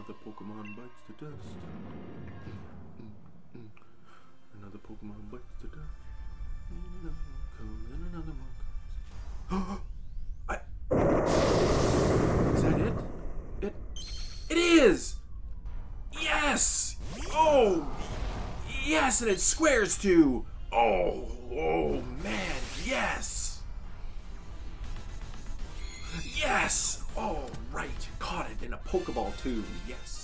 Another Pokemon bites the dust. Another Pokemon bites the dust. Another comes and another one comes. Is that it? It is! Yes! Oh! Yes, and it squares too! Oh man, yes! Yes! Oh, right. Caught it in a Pokeball too. Yes.